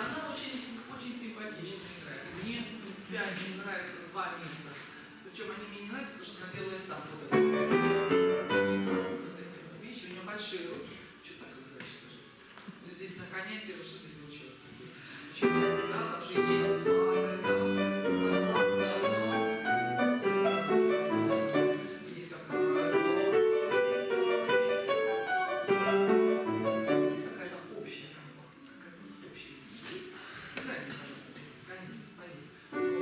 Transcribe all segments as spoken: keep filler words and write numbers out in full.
она очень, очень симпатично играет. Мне принципиально не нравятся два места. Причем они мне не нравятся, потому что она делает так вот это. Вот эти вот вещи, у нее большие руки. Что так играешь, скажи? То есть здесь на коне села, что здесь случилось? Почему она играла, там же есть пары, там, согласна, есть какая-то, есть какая-то общая, какая-то общая есть. Сыграйте, пожалуйста, конец, позиция.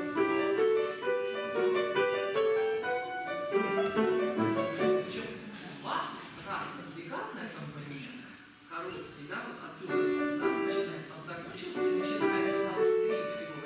Причем два раз легатный аккомпанемент, короткий, да, вот отсюда, да, начинается, он закончился и начинается там три всего.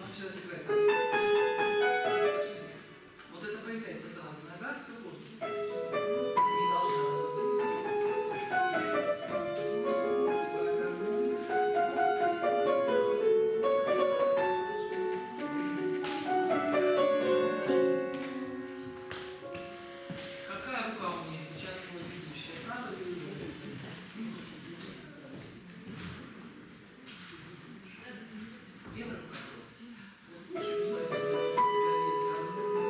начинает играть. Вот это появляется сразу. Нога, все будет. Не должна. Какая рука у меня сейчас была ведущая? Правда или левая? Левая рука. Вот слушай, внимательно, у тебя есть, да?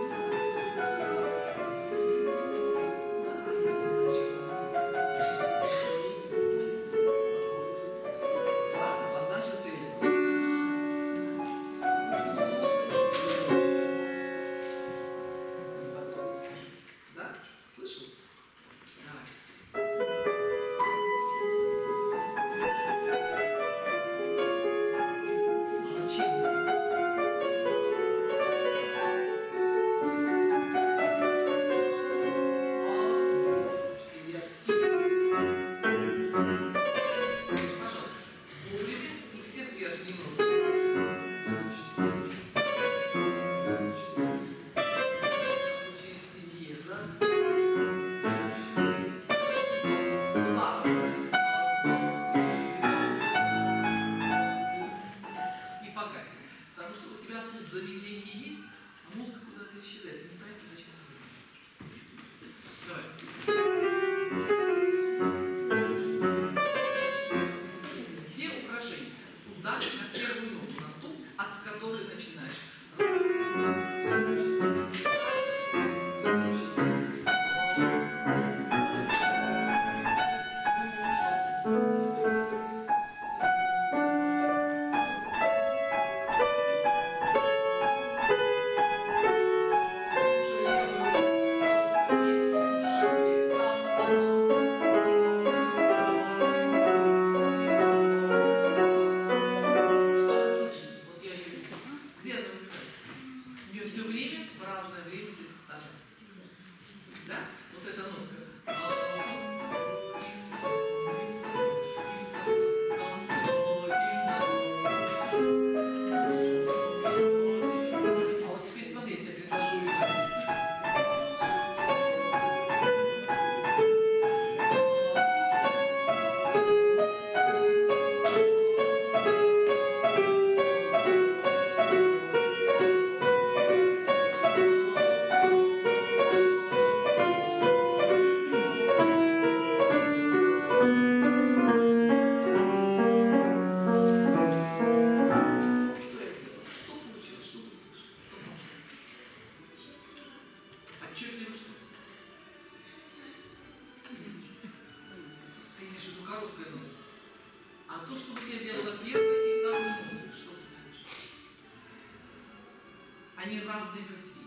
Они равны по силе.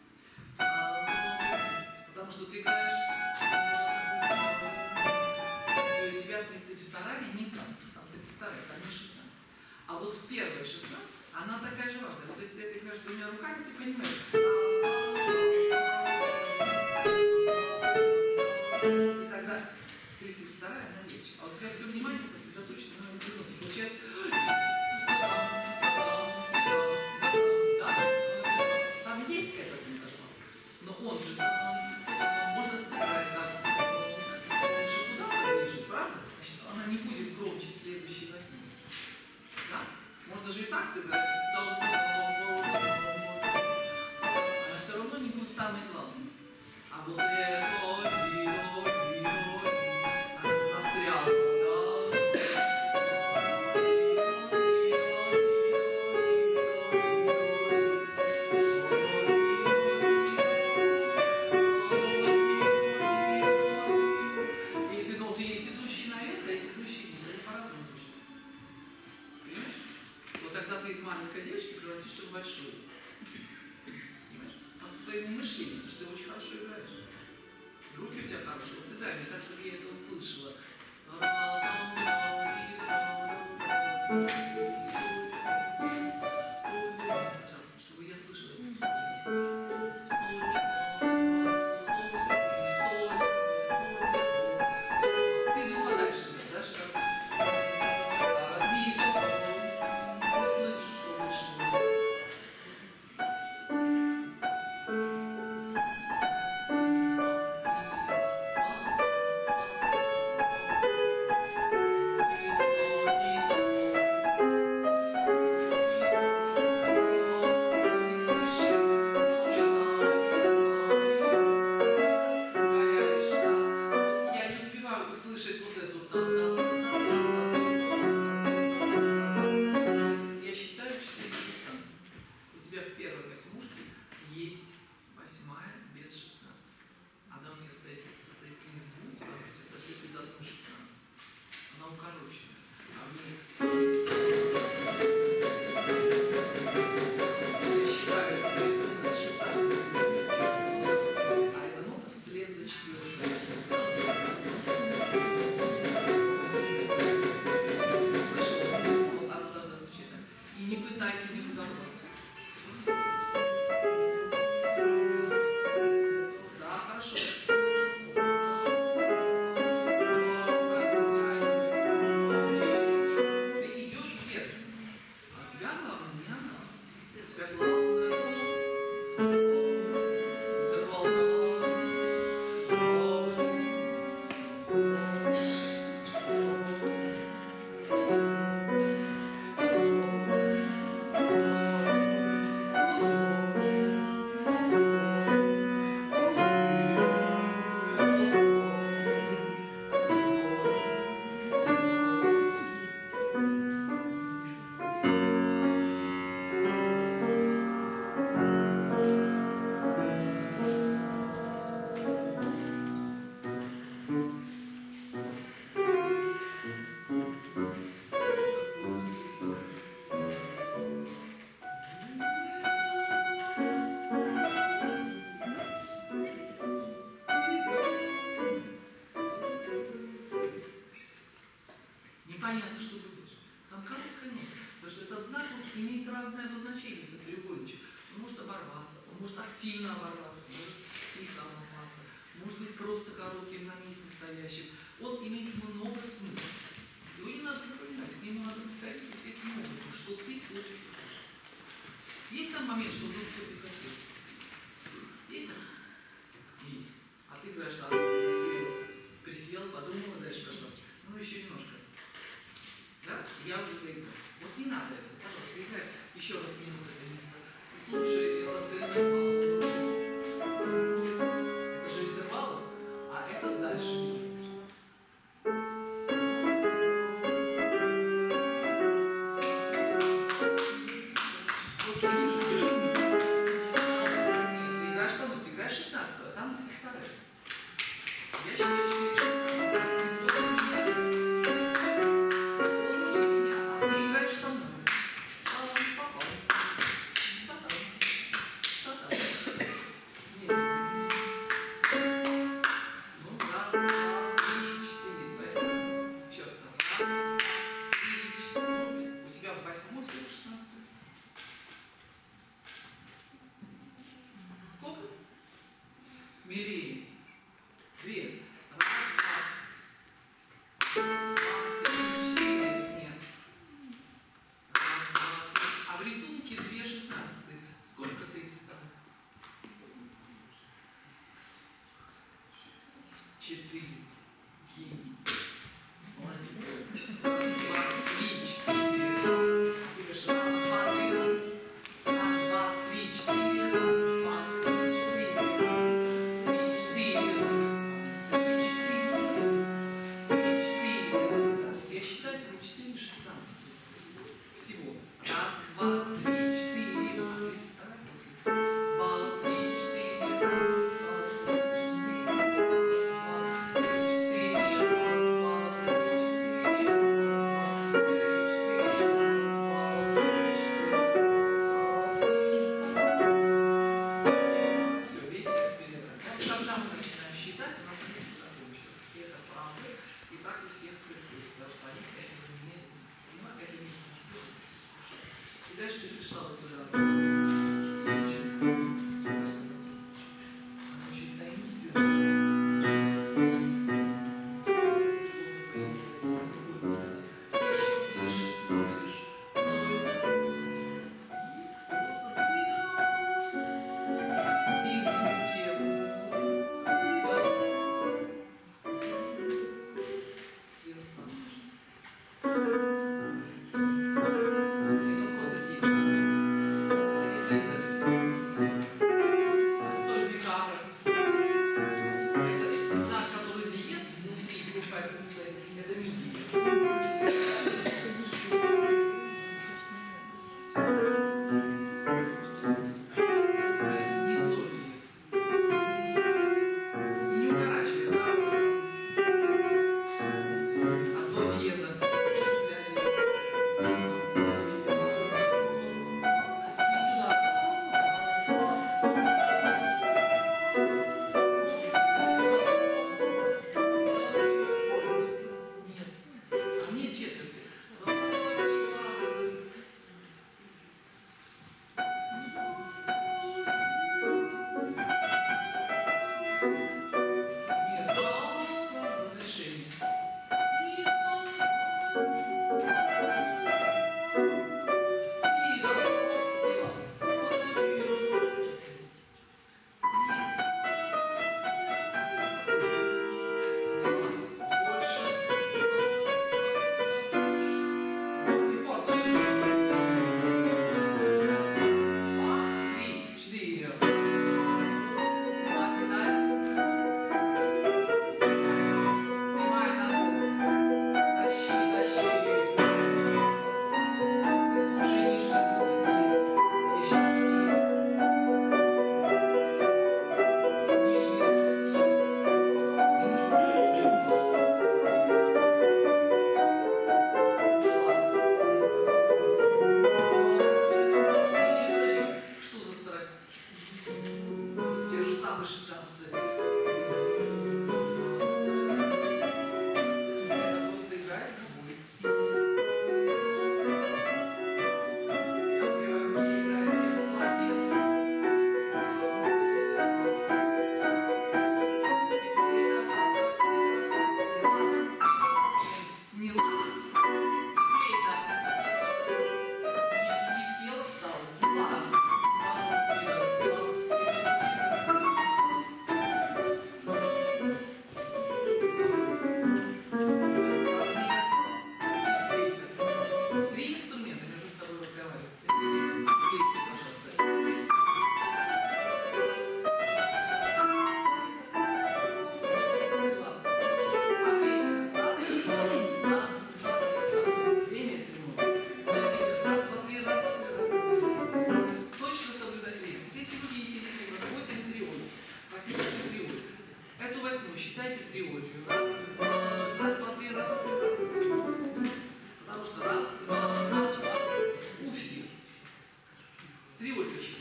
Потому что ты играешь, и у тебя тридцать вторая не там, там тридцать вторая, там не шестнадцать. А вот первая шестнадцать, она такая же важная. Вот если ты это играешь двумя руками, ты понимаешь. И тогда тридцать вторая, она легче. А у тебя все внимание сосредоточено на этой ноте. Получается... Есть этот интервал, но он же, можно сыграть так, он же куда-то движет, правда? Значит, она не будет громче следующей восьми. Да? Можно же и так сыграть, она все равно не будет самой главной. А вот это, она застряла, да? Маленькая девочка превратишься в большую. Понимаешь? По своему мышлению, потому что ты очень хорошо играешь. Руки у тебя хорошие. Вот сыграй мне так, чтобы я это услышала. Чтобы я слышала. Ты не угадаешь себя, да, что тебя в первой восьмушке есть восьмая без шестнадцати. Она у тебя состоит, состоит не из двух, а у тебя состоит из одной шестнадцати. Она укороченная. А в ней я считаю, рисунок шестнадцать. А эта нота вслед за четвертой. Слышал? Вот она должна звучать так. И не пытайся не вдаваться. Да, хорошо. Ты идешь вверх. А у тебя главное не она. У тебя главное интервал. Непонятно, что ты будешь. Там короткая нота. Потому что этот знак он имеет разное обозначение, как треугольничек. Он может оборваться, он может активно оборваться, может тихо оборваться, может быть просто коротким на месте стоящим. Он имеет много смысла. Его не надо запоминать, к нему надо подходить естественным образом, что ты хочешь услышать. Есть там момент, что вдруг все ты хотел? Есть там? Есть. А ты играешь там, присел, подумал, и дальше пошел. Ну, еще немножко. Да? Я уже доиграл. Вот не надо этого, пожалуйста, играй еще раз минуту это место. И слушай, это интервал. Это же интервал, а это дальше. Просто нет, ты играешь со мной, ты играешь шестнадцатого, а там тридцать вторая. Я считаю, что смирение. Две. Раз, два. Два, три, четыре. Нет. Раз, два, три. А в рисунке две шестнадцатые. Сколько тридцать там? Четыре. Гений. Молодец. Раз, два, три, четыре. А ты говоришь, раз, два, три, раз. Раз, два, три, четыре, раз. Всего. Раз, два, три, четыре, а тридцать вторая после. Два, три, четыре, раз, два, три, четыре, раз, два, три,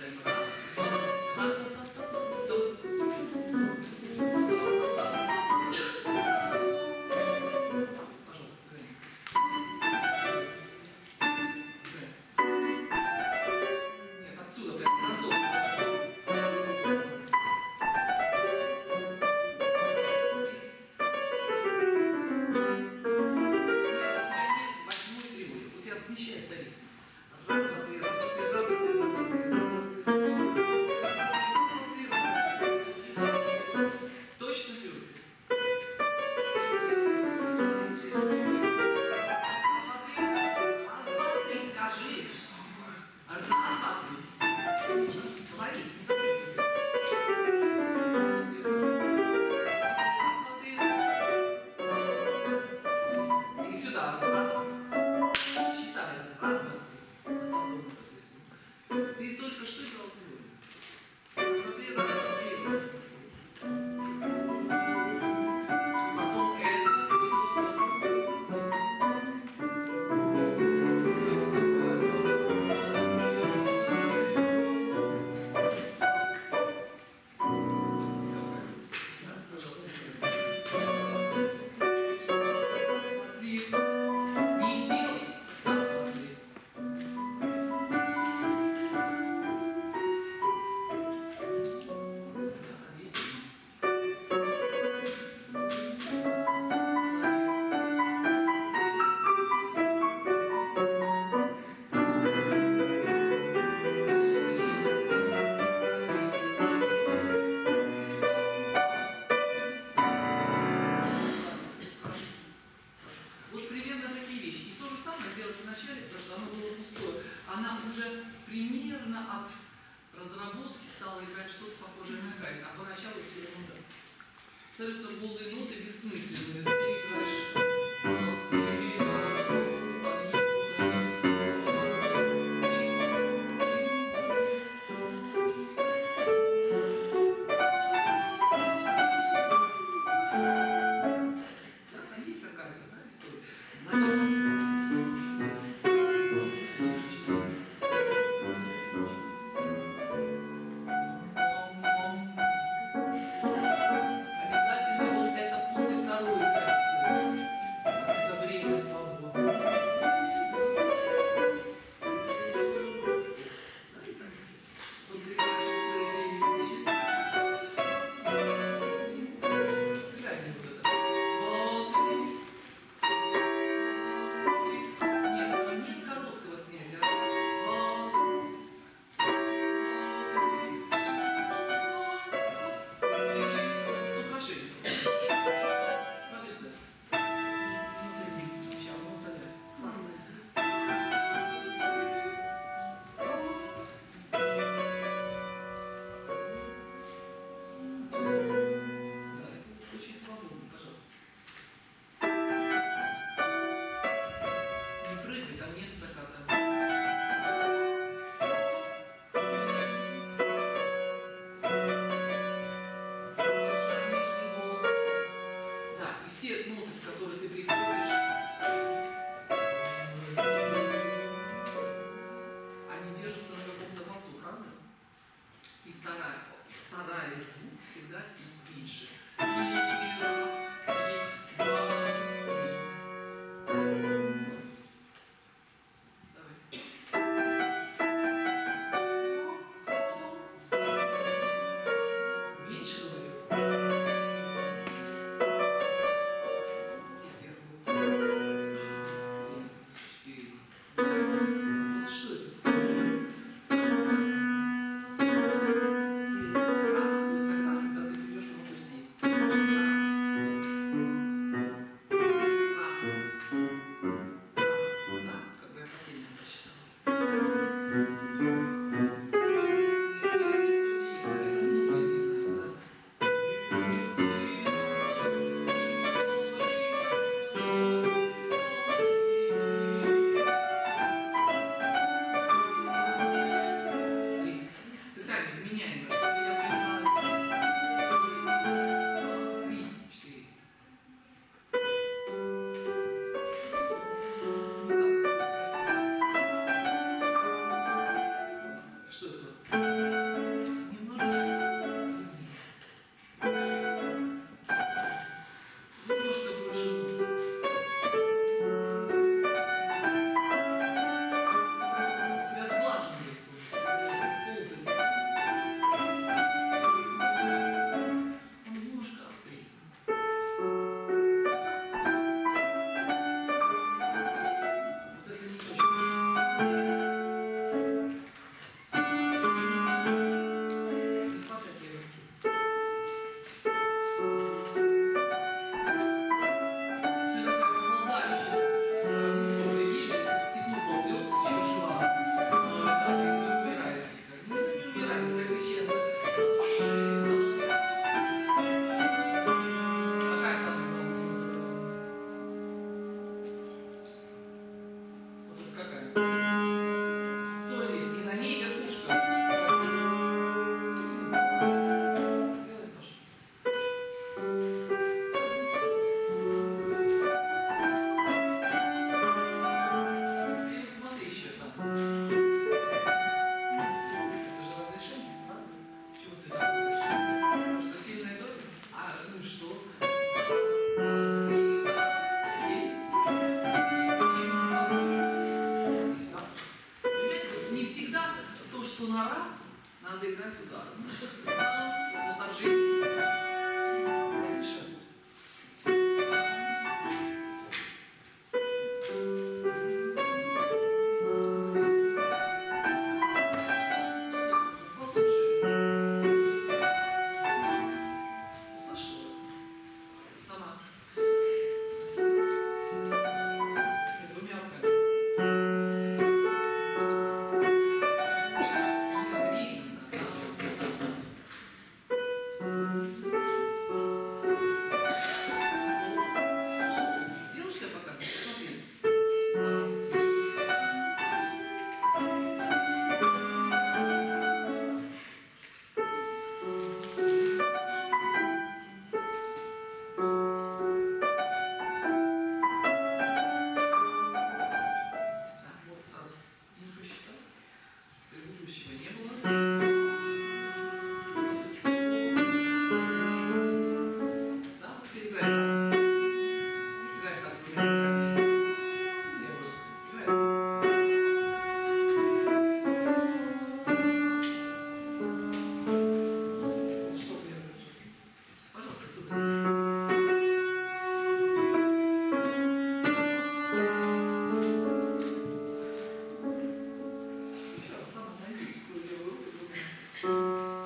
считаем. Раз, два, раз, до. Пожалуйста, Грэнни. Нет, отсюда прям назад. Смещается ритм. Раз, два, три, раз, два, три, раз, два, три, раз, два, три, раз, два, три, раз, два, три. Точно трюк. Раз, два, три, скажи. Раз, два, три. Говори, не запутайся. И сюда. Раз. Раз, два, ты только что играл теорию. Смотри, раз, два, три, раз, потом это. Вначале, потому что оно было пустое, она уже примерно от разработки стала играть что-то похожее на гайд, а поначалу все ерунда. Абсолютно голые ноты бессмысленные, ты играешь. Да, там есть какая-то, да, история. Значит, надо играть сюда. Вот там же есть. Разрешаю. Послушай. Услышала? Сама. Нет, двумя руками. Сделаешь я показ? Посмотри. Так, вот сразу. Не посчитал. Предыдущего не было. Да, вот переиграй так. Играй так, двумя руками. Левую. Играй. Вот что первое? Пожалуйста, сюда. Еще раз сама найди свою левую руку двумя.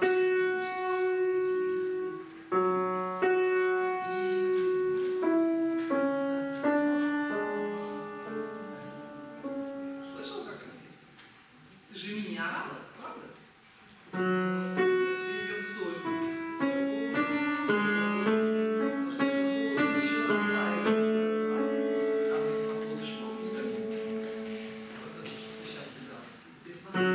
Слышал, как красиво? Ты же меня орала, правда? Я тебе идет соль. Потому что этот голос еще раздваивается. Там, если посмотришь, помнишь, как вот это, что ты сейчас играл. Ты смотри.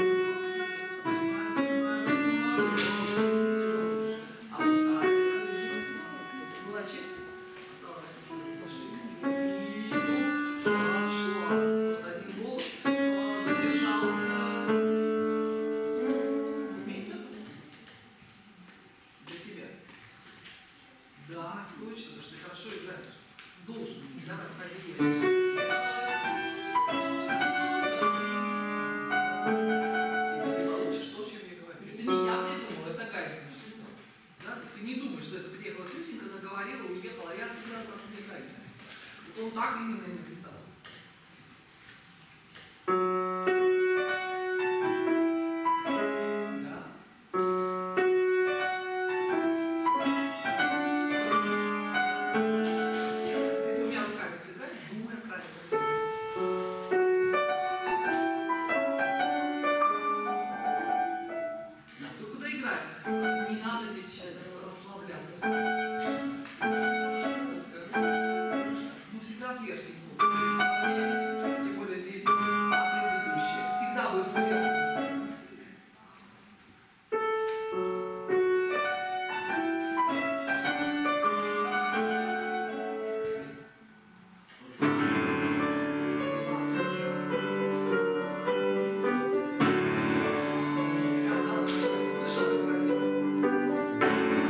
А вот а это была честь. Осталось уже машина. И пошла. Просто один голос задержался. Умеет это сказать? Для тебя. Да, точно, потому что ты хорошо играешь. Должен. Давай, входи. Ты получишь то, о чем я говорю. Это не я придумала, это Гайка написала. Да? Ты не думаешь, что это приехала Тютенька, наговорила, уехала, а я сыграла, как мне Гайка написала. Вот он так именно и написал. Да. Теперь двумя руками сыграй, думая правильно. Да, только доиграй. Не надо здесь сейчас расслабляться. Ну, всегда от верхних нот. Тем более здесь от предыдущих. Всегда будет сверху. У тебя осталось. Слышал, как красиво?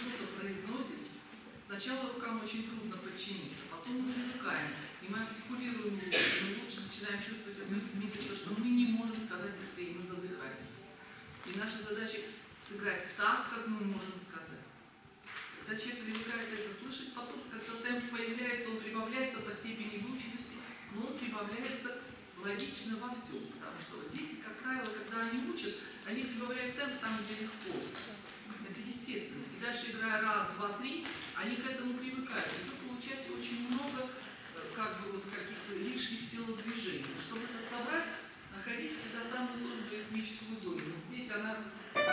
что-то произносит, сначала рукам очень трудно подчиниться, потом мы привыкаем, и мы артикулируем лучше, мы лучше начинаем чувствовать эту ритмику, то, что мы не можем сказать быстрее, мы задыхаемся. И наша задача сыграть так, как мы можем сказать. Когда человек привыкает это слышать, потом, когда темп появляется, он прибавляется по степени выученности, но он прибавляется логично во всем. Потому что дети, как правило, когда они учат, они прибавляют темп там, где легко. Это естественно. И дальше, играя раз, два, три, они к этому привыкают. И вы получаете очень много как бы, вот, каких-то лишних телодвижений. Чтобы это собрать, находите всегда самую сложную ритмическую долю. Вот здесь она...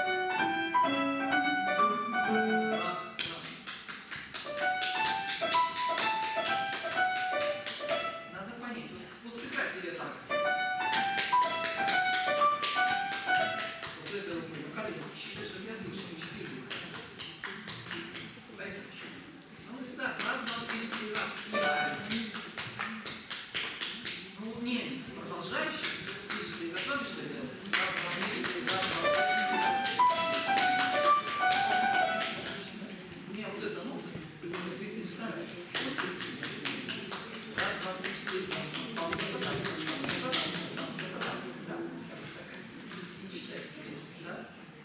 Надо понять. Вот, вот сыграть себе так. Вот это рукой. Ну, как это? Считай, чтобы я слышал. Четыре. Ну, так, раз, два, три, четыре, раз. И ну, не, продолжающий. Ты готовишь, что делать? Раз, два, три, четыре, раз, два, три. У меня вот это, ну, тридцать вторая. Раз, два, три, четыре, раз, два, три, четыре, раз, да?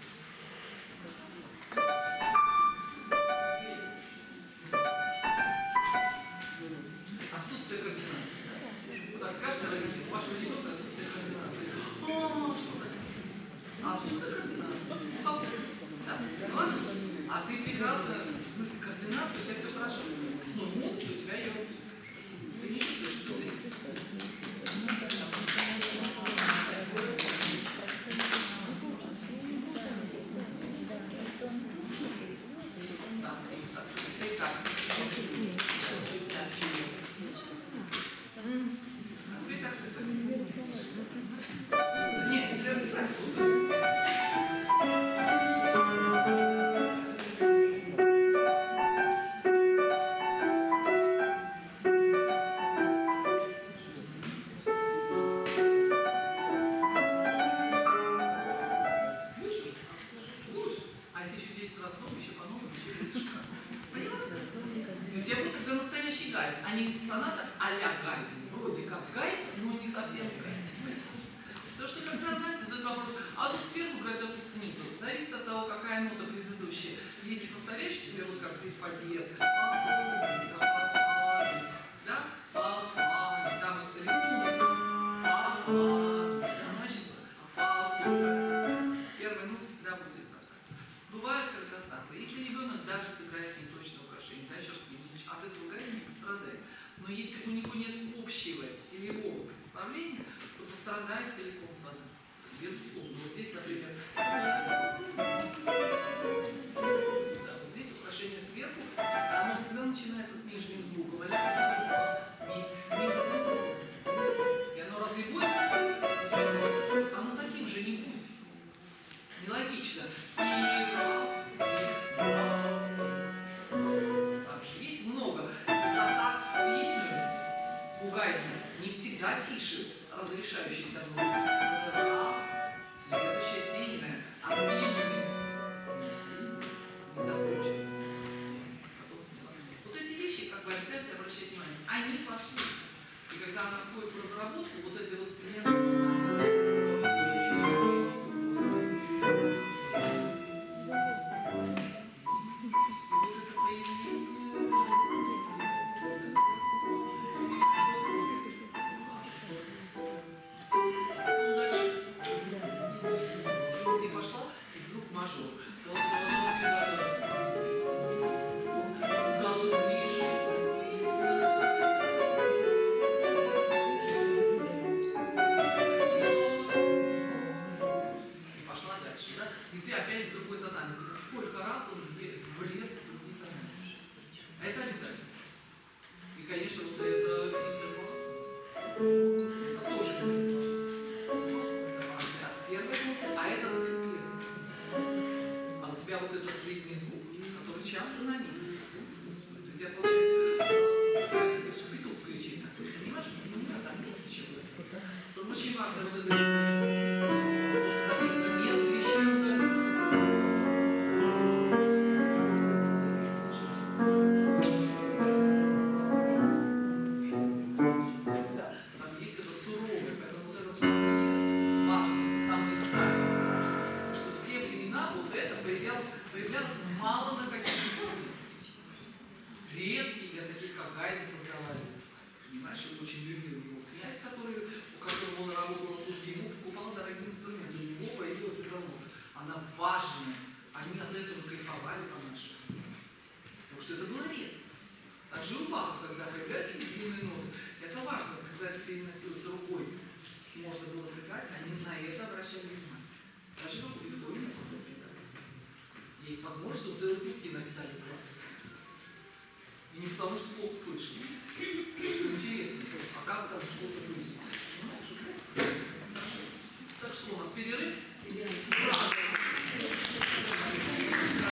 Отсутствие координации. Вот так скажете, родители, у вашего ребенка отсутствие координации. О, что такое? А отсутствие координации. Да? Ну ладно? А ты прекрасно, в смысле координации, у тебя все хорошо. Но в мозге у тебя ее отсутствие. Ты не чувствуешь, что ты... Да, теперь как? Теперь как сыграть? Нет, не прям сыграть. Не соната а-ля Гайден, вроде как Гайден, но не совсем Гайден. Потому что когда, знаете, задают вопрос, а тут сверху играть, а тут снизу. Зависит от того, какая нота предыдущая. Если повторяющаяся, вот как здесь фа диез, да, фа, фа, там рисунок, фа, фа, значит, фа, соль. Первая нота всегда будет так. Бывает, когда так. Если ребенок даже сыграет не точно украшение, да, черский меч, от этого гайдинга не пострадает. Но если у него нет общего стилевого представления, то пострадает целиком сада. Безусловно. Вот здесь, например, да, вот здесь украшение сверху, оно всегда начинается с нижним звуком. И оно разве будет? Оно таким же не будет. Нелогично. И раз, и раз. Так же есть много. За так длинную, пугательно, не всегда тише разрешающийся музыка. Раз, следующая сильная, а длинная. Не закончена. Вот эти вещи, как бы обязательно обращать внимание, они пошли. И когда она входит в разработку, вот эти вот смены. как Гайда создавали. Понимаешь, он очень любил его князь, который, у которого он работал на службе, ему покупал дорогие инструменты, у него появилась эта нота. Она важная, они от этого кайфовали по-нашему. Потому что это было редко. Также у Баха, когда появляются эти длинные ноты, это важно, когда это переносилось рукой, можно было сыграть, они на это обращали внимание. Даже как у Бетховена, есть возможность, что целые куски напитали правду. И не потому, что плохо слышно, потому что интересно, а как там что-то будет. Так что у нас перерыв?